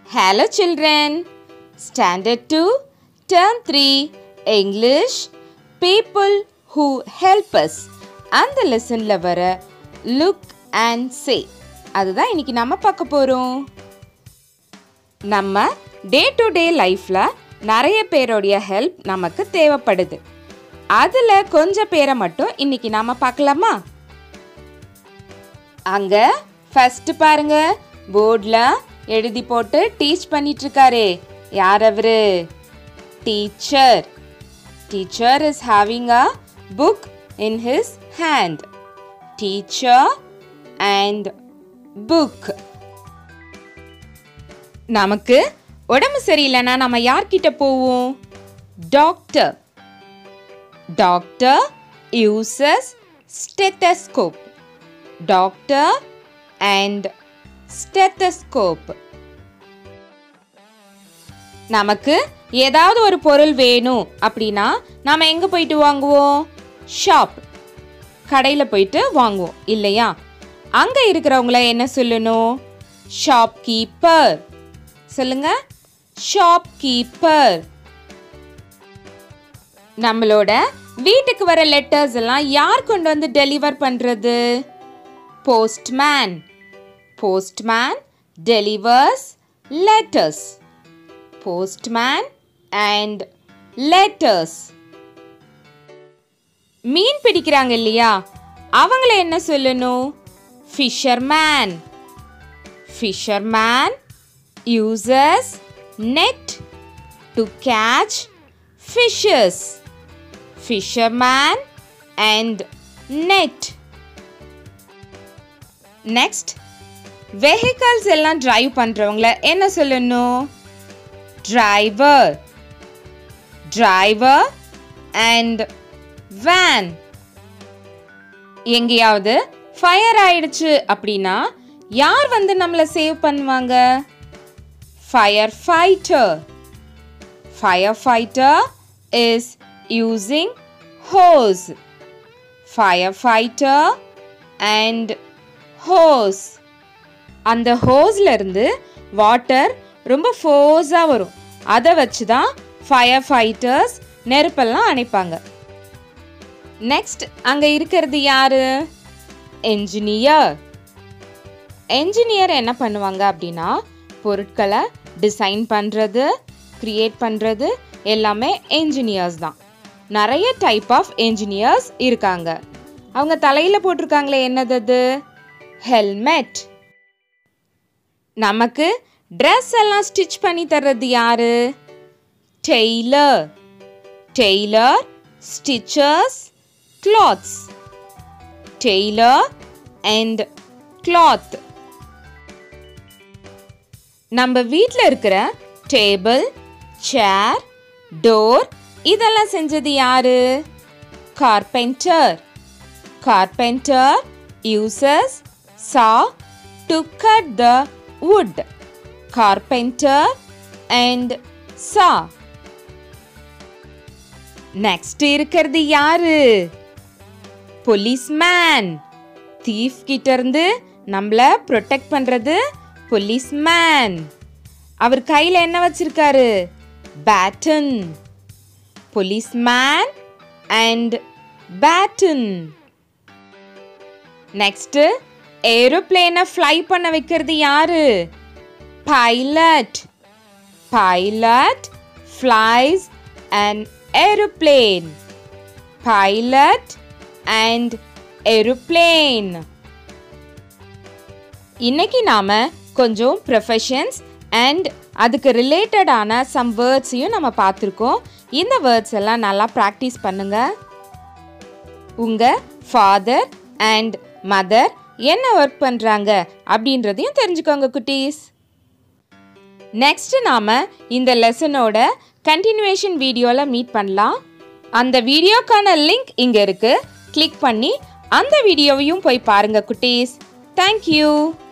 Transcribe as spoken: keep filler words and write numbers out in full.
Hello children, Standard two, Term three, English, People who help us. அந்த லெசன்ல வர look and say அதுதான் இன்னைக்கு நம்ம பார்க்க போறோம். நம்ம டே டு டே லைஃப்ல நிறைய பேரோட ஹெல்ப் நமக்கு தேவைப்படுது. அதுல கொஞ்சம் பேரை மட்டும் இன்னைக்கு நாம பார்க்கலாமா? அங்க ஃபர்ஸ்ட் பாருங்க, போர்ட்ல எழுதி போட்டு டீச் பண்ணிட்டு இருக்காரே, யார் அவரு? Teacher. Teacher is having a book in his hand. Teacher and book. நமக்கு உடம்பு சரியில்லைன்னா நம்ம யார்கிட்ட போவோம்? Doctor. Doctor uses stethoscope. Doctor and stethoscope. நமக்கு ஏதாவது ஒரு பொருள் வேணும் அப்படின்னா நாம எங்க போயிட்டு வாங்குவோம்? ஷாப், கடையில போயிட்டு வாங்குவோம் இல்லையா? அங்க இருக்கிறவங்கள என்ன சொல்லணும்? Shopkeeper. சொல்லுங்க, ஷாப் கீப்பர். நம்மளோட வீட்டுக்கு வர லெட்டர்ஸ் எல்லாம் யார் கொண்டு வந்து டெலிவர் பண்றது? Postman. Postman delivers letters. Postman and letters. மீன் பிடிக்கிறாங்க இல்லையா, அவங்கள என்ன சொல்லணும்? Fisherman. Fisherman uses net to catch fishes. Fisherman and net. Next, vehicles எல்லாம் டிரைவ் பண்றவங்கள என்ன சொல்லணும்? டிரைவர். Driver and van. எங்கேயாவது ஃபயர் ஆயிடுச்சு அப்படின்னா யார் வந்து நம்மளை சேவ் பண்ணுவாங்க? Firefighter. Firefighter is using hose. Firefighter and hose. அந்த ஹோஸ்ல இருந்து வாட்டர் ரொம்ப ஃபோர்ஸா வரும். அதை வச்சு தான் ஃபயர் ஃபைட்டர்ஸ் நெருப்பெல்லாம் அணைப்பாங்க. நெக்ஸ்ட் அங்க இருக்கிறது யாரு? என்ஜினியர். என்ஜினியர் என்ன பண்ணுவாங்க அப்படின்னா பொருட்களை டிசைன் பண்றது, கிரியேட் பண்றது எல்லாமே என்ஜினியர்ஸ் தான். நிறைய டைப் ஆஃப் என்ஜினியர்ஸ் இருக்காங்க. அவங்க தலையில போட்டிருக்காங்களே, என்னது? ஹெல்மெட். நமக்கு ட்ரெஸ் எல்லாம் ஸ்டிச் பண்ணி தர்றது யாரு? Tailor. Tailor stitches cloths. Tailor and cloth. நம்ம வீட்ல இருக்கிற டேபிள், சேர், டோர் இதெல்லாம் செஞ்சது யாரு? Carpenter. Carpenter uses saw to cut the wood. Carpenter and saw. Next இருக்கிறது யாரு? Policeman. Thief கிட்ட இருந்து நம்மள ப்ரொடெக்ட் பண்றது policeman. அவர் கையில என்ன வச்சிருக்காரு? baton. Policeman and baton. Next ஏரோப்ளேனை ஃப்ளை பண்ண வைக்கிறது யாரு? Pilot. Pilot flies an aeroplane. Pilot and aeroplane. இன்னைக்கு நாம கொஞ்சம் ப்ரொஃபஷன்ஸ் அண்ட் அதுக்கு ரிலேட்டடான சம் வேர்ட்ஸையும் நம்ம பார்த்துருக்கோம். இந்த வேர்ட்ஸ் எல்லாம் நல்லா ப்ராக்டிஸ் பண்ணுங்க. உங்க ஃபாதர் அண்ட் மதர் என்ன ஒர்க் பண்றாங்க அப்படின்றதையும் தெரிஞ்சுக்கோங்க குட்டீஸ். நெக்ஸ்ட் நாம இந்த லெசனோட கண்டினியூவேஷன் வீடியோல மீட் பண்ணலாம். அந்த வீடியோக்கான லிங்க் இங்க இருக்கு. கிளிக் பண்ணி அந்த வீடியோவையும் போய் பாருங்க குட்டீஸ். தேங்க்யூ.